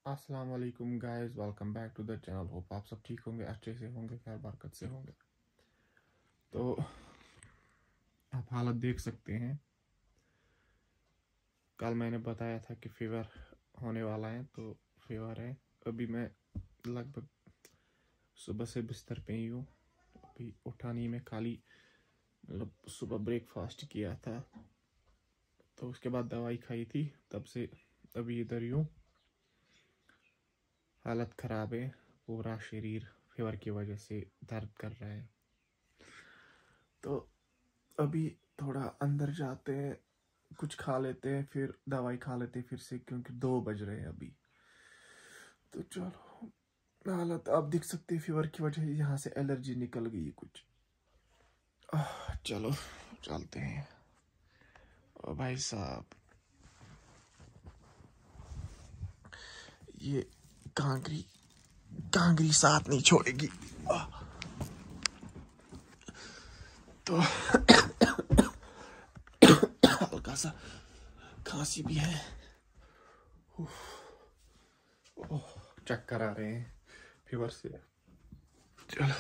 अस्सलाम वालेकुम guys, welcome back to the channel. Hope आप सब ठीक होंगे, अच्छे से होंगे, खैर बरकत से होंगे। तो आप हालत देख सकते हैं। कल मैंने बताया था कि फीवर होने वाला है, तो फीवर है। अभी मैं लगभग सुबह से बिस्तर पे ही हूँ। अभी उठा नहीं, मैं खाली मतलब सुबह ब्रेकफास्ट किया था, तो उसके बाद दवाई खाई थी, तब से अभी इधर ही हूँ। हालत ख़राब है, पूरा शरीर फीवर की वजह से दर्द कर रहा है। तो अभी थोड़ा अंदर जाते हैं, कुछ खा लेते हैं, फिर दवाई खा लेते हैं फिर से, क्योंकि 2 बज रहे हैं अभी। तो चलो, हालत आप देख सकते हैं, फीवर की वजह से यहाँ से एलर्जी निकल गई कुछ। चलो चलते हैं। ओ भाई साहब, ये कांगरी कांगरी साथ नहीं छोड़ेगी। तो हल्का सा खांसी भी है। चक्कर आ रहे हैं फीवर से। चलो,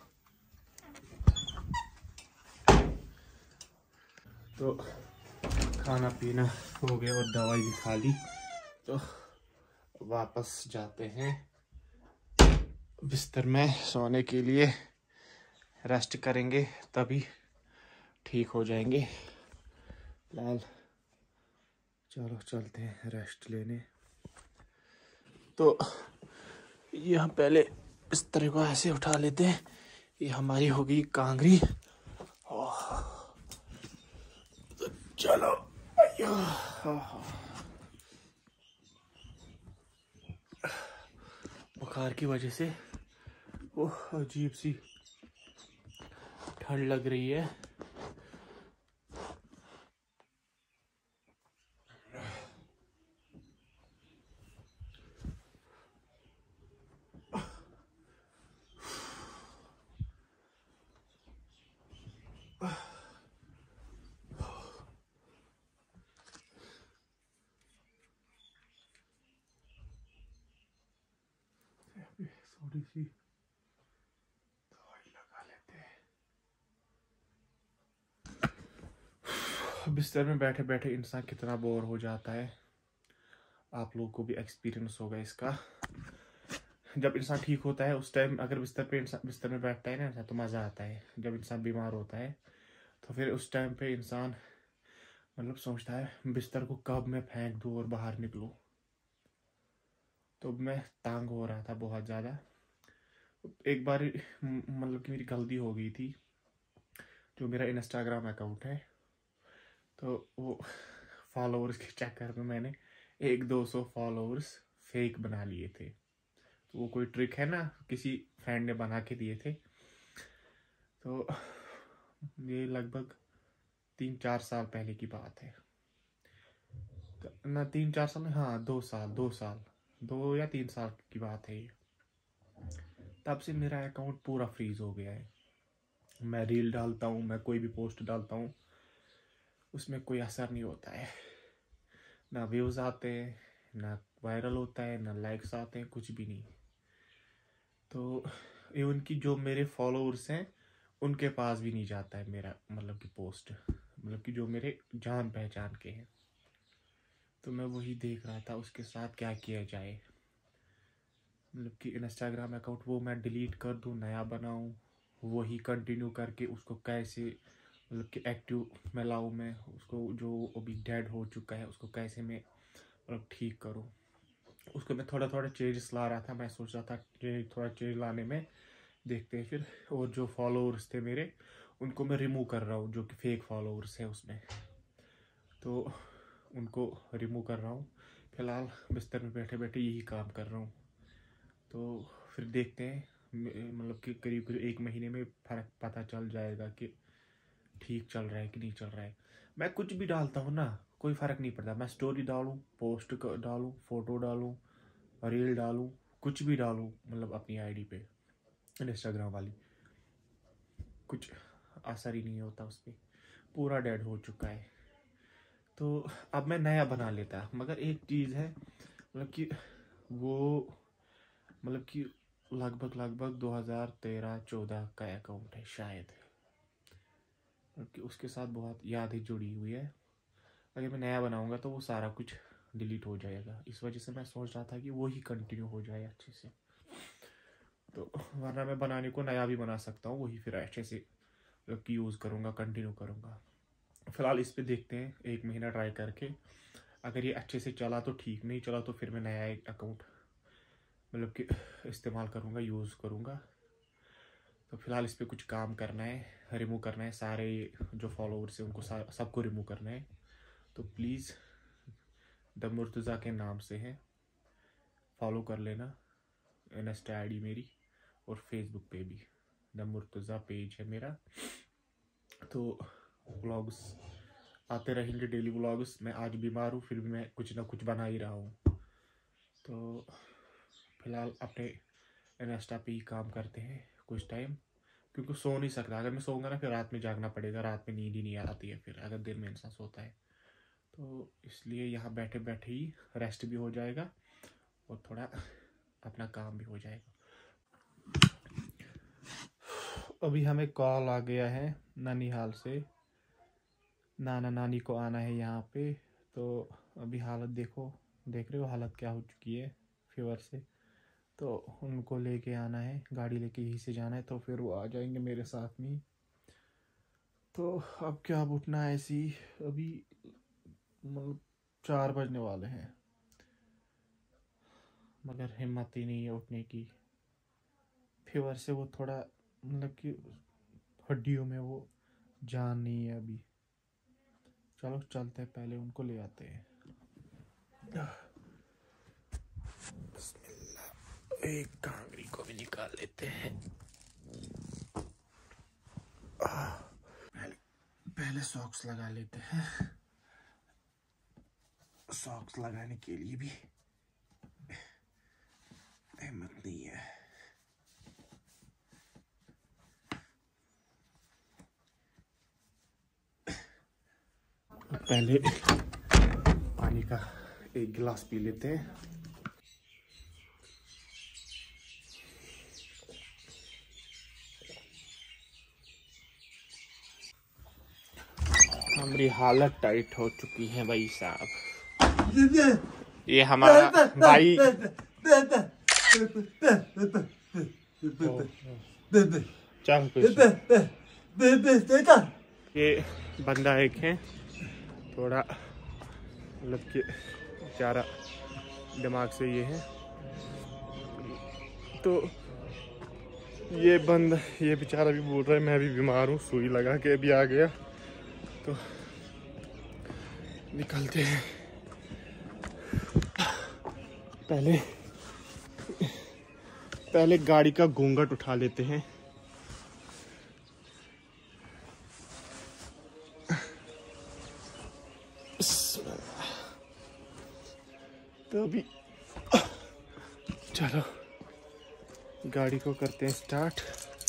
तो खाना पीना हो गया और दवाई भी खा ली, तो वापस जाते हैं बिस्तर में सोने के लिए। रेस्ट करेंगे तभी ठीक हो जाएंगे। फिलहाल चलो चलते हैं रेस्ट लेने। तो यह पहले बिस्तर को ऐसे उठा लेते हैं। ये हमारी हो गई कांगरी। तो चलो, बुखार की वजह से अजीब सी ठंड लग रही है। थोड़ी सी दवाई लगा लेते हैं। बिस्तर में बैठे बैठे इंसान कितना बोर हो जाता है। आप लोगों को भी एक्सपीरियंस होगा इसका। जब इंसान ठीक होता है उस टाइम अगर बिस्तर में बैठता है ना इंसान, तो मज़ा आता है। जब इंसान बीमार होता है तो फिर उस टाइम पे इंसान मतलब सोचता है बिस्तर को कब मैं फेंक दूँ और बाहर निकलूँ। तो मैं तंग हो रहा था बहुत ज़्यादा। एक बार मतलब कि मेरी गलती हो गई थी। जो मेरा इंस्टाग्राम अकाउंट है, तो वो फॉलोअर्स के चक्कर में मैंने 100-200 फॉलोअर्स फेक बना लिए थे। तो वो कोई ट्रिक है ना, किसी फ्रेंड ने बना के दिए थे। तो ये लगभग 3-4 साल पहले की बात है। तो ना 3-4 साल में, हाँ 2 या 3 साल की बात है ये। तब से मेरा अकाउंट पूरा फ्रीज हो गया है। मैं रील डालता हूँ, मैं कोई भी पोस्ट डालता हूँ, उसमें कोई असर नहीं होता है। ना व्यूज़ आते हैं, ना वायरल होता है, ना लाइक्स आते हैं, कुछ भी नहीं। तो इवन की जो मेरे फॉलोअर्स हैं उनके पास भी नहीं जाता है मेरा मतलब कि पोस्ट, मतलब कि जो मेरे जान पहचान के हैं। तो मैं वही देख रहा था उसके साथ क्या किया जाए। मतलब कि इंस्टाग्राम अकाउंट वो मैं डिलीट कर दूँ, नया बनाऊँ, वही कंटिन्यू करके उसको कैसे मतलब कि एक्टिव में लाऊँ। मैं उसको जो अभी डेड हो चुका है उसको कैसे मैं मतलब ठीक करूँ। उसको मैं थोड़ा थोड़ा चेंजेस ला रहा था। मैं सोच रहा था कि थोड़ा चेंज लाने में देखते हैं फिर। और जो फॉलोअर्स थे मेरे उनको मैं रिमूव कर रहा हूँ, जो कि फेक फॉलोअर्स हैं उसमें, तो उनको रिमूव कर रहा हूँ। फिलहाल बिस्तर में बैठे बैठे यही काम कर रहा हूँ। तो फिर देखते हैं, मतलब कि करीब करीब 1 महीने में फ़र्क पता चल जाएगा कि ठीक चल रहा है कि नहीं चल रहा है। मैं कुछ भी डालता हूँ ना, कोई फ़र्क नहीं पड़ता। मैं स्टोरी डालूँ, पोस्ट डालूँ, फ़ोटो डालूँ, रील डालूँ, कुछ भी डालूँ, मतलब अपनी आईडी पे इंस्टाग्राम वाली, कुछ असर ही नहीं होता उस पर। पूरा डेड हो चुका है। तो अब मैं नया बना लेता, मगर एक चीज़ है मतलब कि वो मतलब कि लगभग 2013-14 का अकाउंट है शायद, क्योंकि उसके साथ बहुत यादें जुड़ी हुई है। अगर मैं नया बनाऊंगा तो वो सारा कुछ डिलीट हो जाएगा, इस वजह से मैं सोच रहा था कि वो ही कंटिन्यू हो जाए अच्छे से। तो वरना मैं बनाने को नया भी बना सकता हूँ, वही फिर अच्छे से यूज़ करूँगा, कंटिन्यू करूँगा। फ़िलहाल इस पे देखते हैं, 1 महीना ट्राई करके, अगर ये अच्छे से चला तो ठीक, नहीं चला तो फिर मैं नया एक अकाउंट मतलब कि इस्तेमाल करूँगा, यूज़ करूँगा। तो फ़िलहाल इस पे कुछ काम करना है, रिमूव करना है सारे जो फॉलोअर्स हैं उनको सबको रिमूव करना है। तो प्लीज़ द मुर्तज़ा के नाम से है, फॉलो कर लेना। इंस्टा आईडी मेरी और फेसबुक पे भी द मुर्तज़ा पेज है मेरा। तो व्लॉग्स आते रहेंगे, डेली व्लॉग्स। मैं आज बीमार हूँ फिर भी मैं कुछ ना कुछ बना ही रहा हूँ। तो फिलहाल अपने इंस्टा पे ही काम करते हैं कुछ टाइम, क्योंकि सो नहीं सकता। अगर मैं सोऊंगा ना फिर रात में जागना पड़ेगा, रात में नींद ही नहीं आती है फिर अगर दिन में इंसान सोता है। तो इसलिए यहाँ बैठे बैठे ही रेस्ट भी हो जाएगा और थोड़ा अपना काम भी हो जाएगा। अभी हमें कॉल आ गया है ननिहाल से, नाना नानी को आना है यहाँ पे। तो अभी हालत देख रहे हो हालत क्या हो चुकी है फीवर से। तो उनको लेके आना है, गाड़ी लेके यहीं से जाना है, तो फिर वो आ जाएंगे मेरे साथ में। तो अब क्या, अब उठना है ऐसी, अभी मतलब 4 बजने वाले हैं, मगर हिम्मत ही नहीं है उठने की। फीवर से वो थोड़ा मतलब कि हड्डियों में वो जान नहीं है अभी। चलो चलते हैं, पहले उनको ले आते हैं। एक कांगड़ी को भी निकाल लेते हैं। पहले सॉक्स लगा लेते हैं। सॉक्स लगाने के लिए भी हिम्मत नहीं है। पहले पानी का एक गिलास पी लेते हैं। हमारी हालत टाइट हो चुकी है भाई साहब। ये हमारा भाई चल ये बंदा एक है थोड़ा मतलब कि बेचारा दिमाग से ये है। तो ये बेचारा भी बोल रहा है मैं भी बीमार हूँ, सुई लगा के अभी आ गया। तो निकलते हैं, पहले गाड़ी का घूंघट उठा लेते हैं। तो अभी चलो गाड़ी को करते हैं स्टार्ट।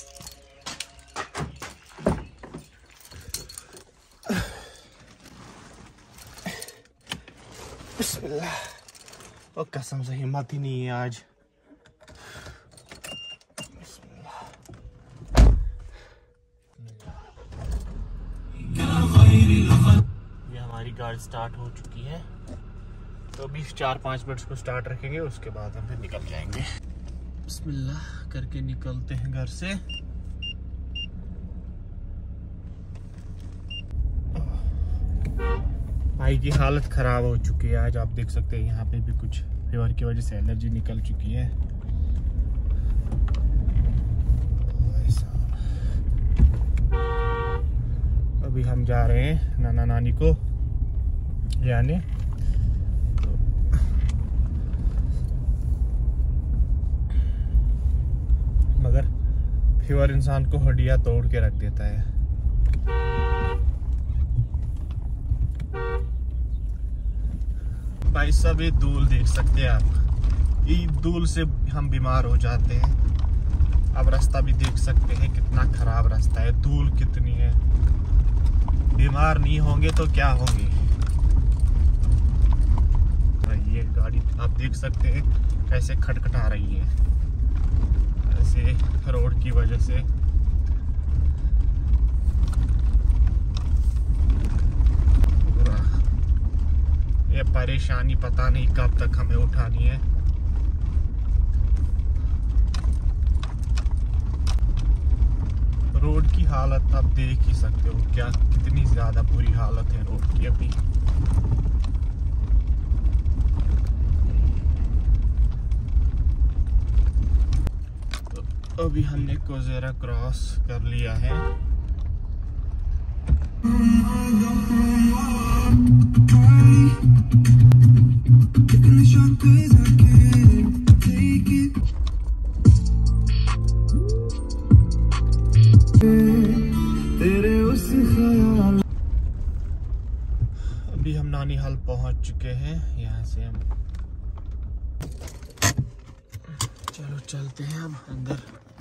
बिस्मिल्लाह। और कसम से हिम्मत ही नहीं है आज। ये हमारी गाड़ी स्टार्ट हो चुकी है। तो अभी 4-5 मिनट को स्टार्ट रखेंगे, उसके बाद हम फिर निकल जाएंगे। बिस्मिल्लाह करके निकलते हैं घर से। भाई की हालत खराब हो चुकी है आज, आप देख सकते हैं यहाँ पे भी कुछ फीवर की वजह से एलर्जी निकल चुकी है। अभी हम जा रहे हैं नाना नानी को लेने। मगर फीवर इंसान को हड्डियां तोड़ के रख देता है। भाई सब ये धूल देख सकते हैं आप, ये धूल से हम बीमार हो जाते हैं। अब रास्ता भी देख सकते हैं कितना खराब रास्ता है, धूल कितनी है। बीमार नहीं होंगे तो क्या होंगे। ये गाड़ी आप देख सकते हैं कैसे खटखटा रही है ऐसे रोड की वजह से। ये परेशानी पता नहीं कब तक हमें उठानी है। रोड की हालत आप देख ही सकते हो, क्या कितनी ज्यादा बुरी हालत है रोड की अभी। तो अभी हमने कोजेरा क्रॉस कर लिया है। अभी हम नानीहाल पहुंच चुके हैं। यहाँ से हम चलो चलते हैं हम अंदर।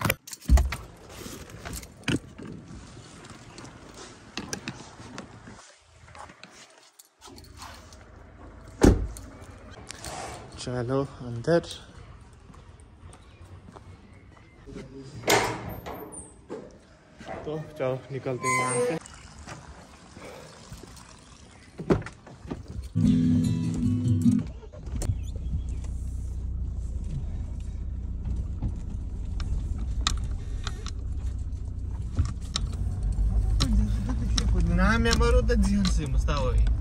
चलो अंदर। तो चलो निकलते हैं यहाँ से। ना मैं मरो तो जीवन से मुस्ताव है।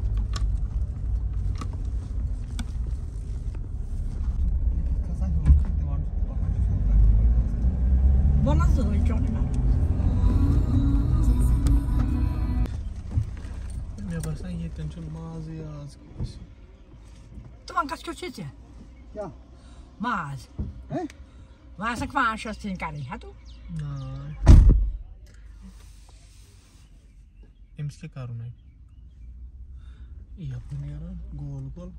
ये टेंशन माज़ याज़ Tu mancaste que eu te disse. Ja. Mas. Hé? Mas ik was als in Kalihato. नहीं इम्स के कारण है ये अपने यार गोल गोल।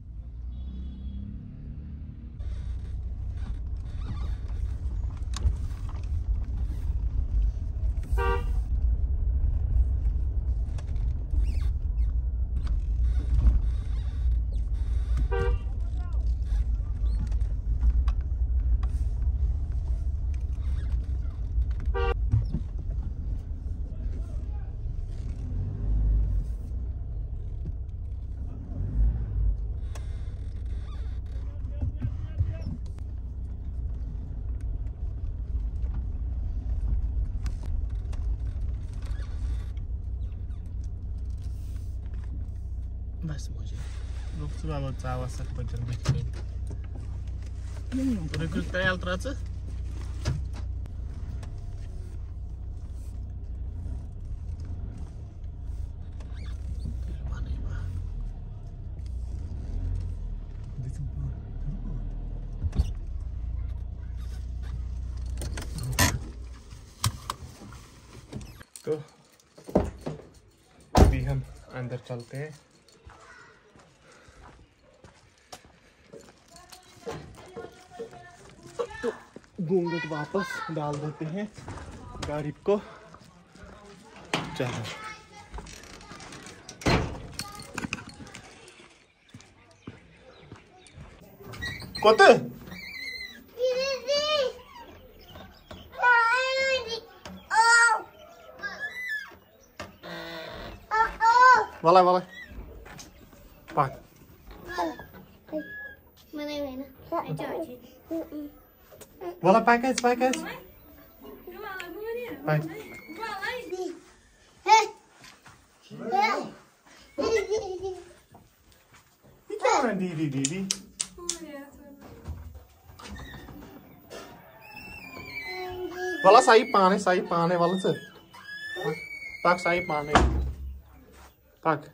बस मुझे लोग सुबह बहुत चावा सक बचन देखने तो कुछ तैयार त्राच तो अभी हम अंदर चलते हैं। तो घूंघट वापस डाल देते हैं गाड़ी को। चलो कोते वाला वाला पाक वाला पैकेज पैकेज दी दी दी वाला सही पाने वाला से पाक सही पाने पाक।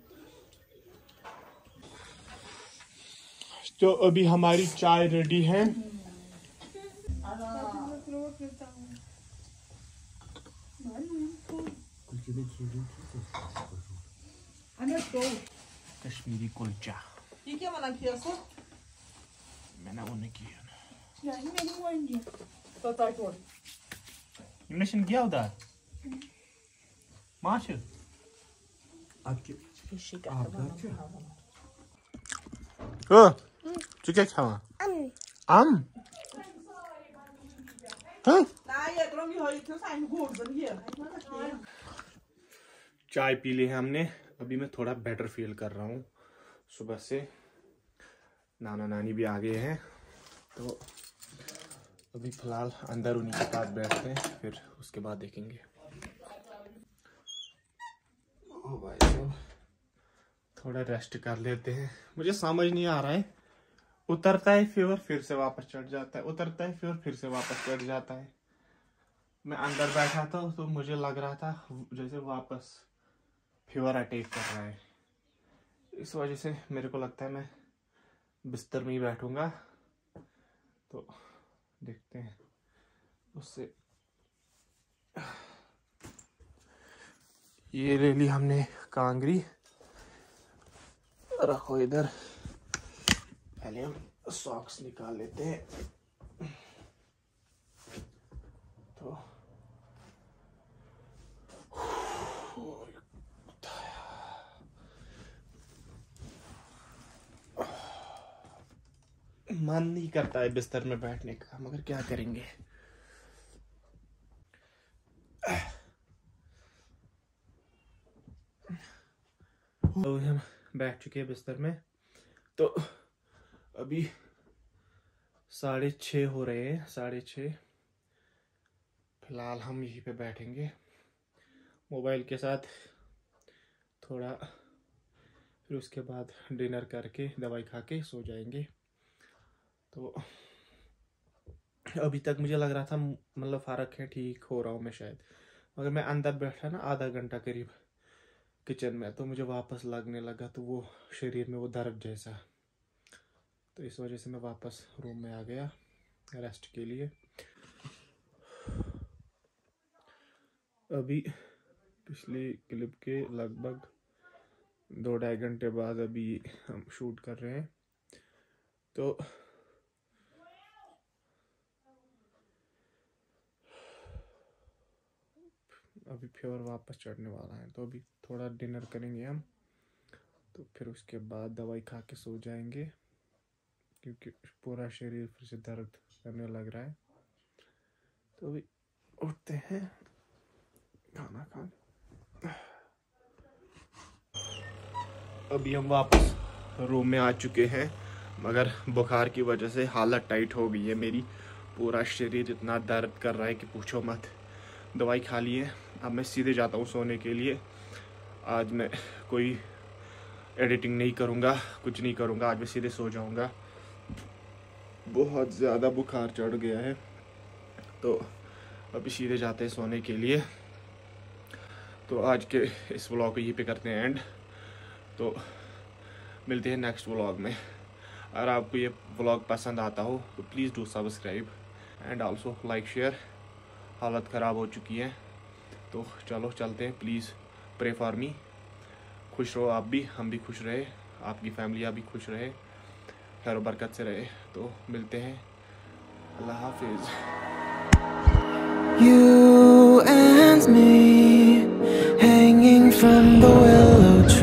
तो अभी हमारी चाय रेडी है। Kashmiri kulcha E que é uma criança? मैंने वो नहीं किया Já, e mesmo onde? Só tá aqui. इमिनेशन किया उधर माश आपके ओ तू क्या खावा आम हाँ? चाय पी ली है हमने। अभी मैं थोड़ा बेटर फील कर रहा हूँ। सुबह से नाना नानी भी आ गए हैं, तो अभी फिलहाल अंदर उन्हीं के पास बैठते हैं, फिर उसके बाद देखेंगे। ओ भाई साहब, थोड़ा रेस्ट कर लेते हैं। मुझे समझ नहीं आ रहा है, उतरता है फीवर फिर से वापस चढ़ जाता है, उतरता है फीवर फिर से वापस चढ़ जाता है। मैं अंदर बैठा था तो मुझे लग रहा था जैसे वापस फीवर अटैक कर रहा है। इस वजह से मेरे को लगता है मैं बिस्तर में ही बैठूंगा, तो देखते हैं उससे। ये ले ली हमने कांगरी, रखो इधर। पहले हम सॉक्स निकाल लेते हैं। तो मन नहीं करता है बिस्तर में बैठने का, मगर क्या करेंगे। तो हम बैठ चुके हैं बिस्तर में। तो अभी 6:30 हो रहे हैं, 6:30। फिलहाल हम यहीं पे बैठेंगे मोबाइल के साथ थोड़ा, फिर उसके बाद डिनर करके दवाई खा के सो जाएंगे। तो अभी तक मुझे लग रहा था मतलब फ़र्क है, ठीक हो रहा हूँ मैं शायद, मगर मैं अंदर बैठा ना आधा घंटा करीब किचन में, तो मुझे वापस लगने लगा, तो वो शरीर में वो दर्द जैसा, तो इस वजह से मैं वापस रूम में आ गया रेस्ट के लिए। अभी पिछली क्लिप के लगभग 2-2.5 घंटे बाद अभी हम शूट कर रहे हैं। तो अभी फीवर वापस चढ़ने वाला है, तो अभी थोड़ा डिनर करेंगे हम, तो फिर उसके बाद दवाई खा के सो जाएंगे, क्योंकि पूरा शरीर फिर से दर्द करने लग रहा है। तो अभी उठते हैं खाना खाने। अभी हम वापस रूम में आ चुके हैं, मगर बुखार की वजह से हालत टाइट हो गई है मेरी। पूरा शरीर इतना दर्द कर रहा है कि पूछो मत। दवाई खा ली है, अब मैं सीधे जाता हूँ सोने के लिए। आज मैं कोई एडिटिंग नहीं करूँगा, कुछ नहीं करूँगा, आज मैं सीधे सो जाऊँगा। बहुत ज़्यादा बुखार चढ़ गया है, तो अभी सीधे जाते हैं सोने के लिए। तो आज के इस व्लॉग को यहीं पे करते हैं एंड। तो मिलते हैं नेक्स्ट व्लॉग में। अगर आपको ये व्लॉग पसंद आता हो तो please do subscribe and also like share. हालत ख़राब हो चुकी है, तो चलो चलते हैं। Please pray for me. खुश रहो आप भी, हम भी खुश रहे, आपकी फैमिली भी खुश रहे, खैर बरकत से रहे। तो मिलते हैं, अल्लाह हाफिज़। You and me hanging from the